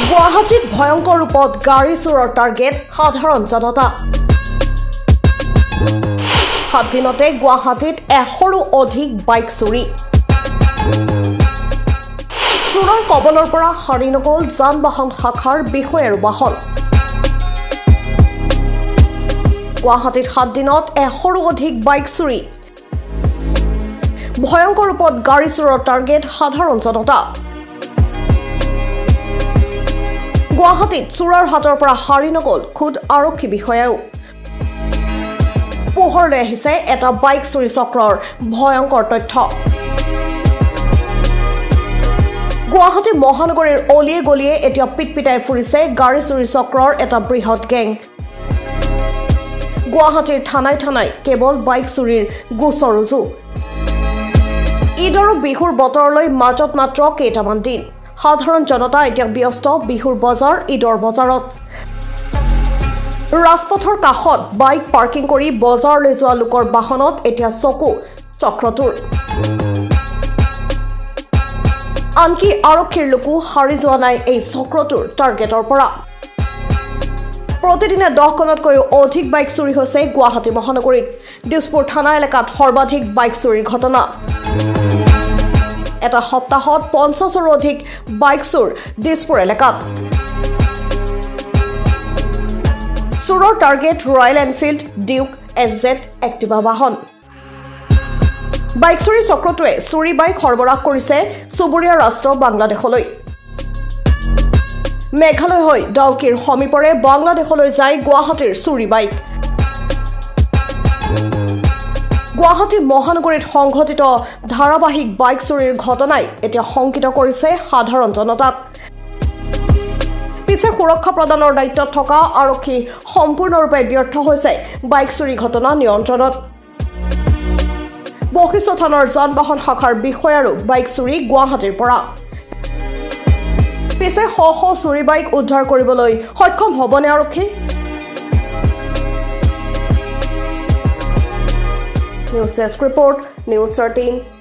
গুৱাহাটীত ভয়ংকৰ ৰূপত গাড়ী চোৰৰ টাৰ্গেট সাধাৰণ জনতা। 7 দিনতে গুৱাহাটীত 100ৰো অধিক বাইক চুৰি। চোৰৰ কৱলৰ পৰা সাৰি নগ'ল যান-বাহন শাখাৰ বিষয় আৰু বাহন। গুৱাহাটীত 7 দিনত 100ৰো অধিক বাইক চুৰি। ভয়ংকৰ ৰূপত গাড়ী চোৰৰ টাৰ্গেট সাধাৰণ জনতা। গুৱাহাটীত চোৰৰ হাতৰ পৰা সাৰি নগ'ল খুদ আৰক্ষী বিষয়াও। পোহৰলৈ আহিছে এটা বাইক চুৰি চক্ৰৰ ভয়ংকৰ তথ্য। গুৱাহাটী মহানগৰীৰ অলিয়ে গলিয়ে এতিয়া পিটপিটাই ফুৰিছে গাড়ী চুৰি চক্ৰৰ এটা বৃহৎ গেং। গুৱাহাটীৰ থানাই থানাই কেৱল বাইক চুৰিৰ গোচৰ ৰুজু। ঈদ আৰু বিহুৰ বতৰলৈ মাজত মাত্ৰ কেইটামান দিন। সাধাৰণ জনতা এতিয়া ব্যস্ত বিহুৰ বজাৰ ঈদৰ বজাৰত। ৰাজপথৰ কাষত বাইক পাৰ্কিং কৰি বজাৰলৈ যোৱা লোকৰ বাহনত এতিয়া চকু চক্ৰটোৰ। আনকি আৰক্ষীৰ লোকো সাৰি যোৱা নাই এই চক্ৰটোৰ টাৰ্গেটৰ পৰা। প্ৰতিদিনে 10খনতকৈও অধিক বাইক চুৰি হৈছে গুৱাহাটী মহানগৰীত। দিছপুৰ থানা এলেকাত সৰ্বাধিক বাইক চুৰিৰ ঘটনা। এটা সপ্তাহত 50ৰো অধিক বাইক চুৰ দিছপুৰ এলেকাত। চুৰৰ target Royal Enfield, Duke, FZ, Activa বাহন। বাইক চুৰি চক্ৰটোৱে চুৰি বাইক সৰবৰাহ কৰিছে চুবুৰীয়া ৰাষ্ট্ৰ বাংলাদেশলৈ। মেঘালয় হৈ ডাউকিৰ সমীপৰে বাংলাদেশলৈ যায় গুৱাহাটীৰ চুৰি বাইক। গুৱাহাটী মহানগৰীত সংঘটিত ধাৰাবাহিক বাইক চুৰিৰ ঘটনাই এতিয়া শংকিত কৰিছে সাধাৰণ জনতাক। পিছে সুৰক্ষা প্ৰদানৰ দায়িত্বত থকা আৰক্ষী সম্পূৰ্ণৰূপে ব্যৰ্থ হৈছে বাইক চুৰি ঘটনা নিয়ন্ত্ৰণত। বশিষ্ঠ থানাৰ যান-বাহন শাখাৰ বিষয়াৰো বাইক চুৰি গুৱাহাটীৰ পৰা। পিছে শ চুৰি বাইক উদ্ধাৰ কৰিবলৈ সক্ষম হ'বনে আৰক্ষী? News desk report, news 13।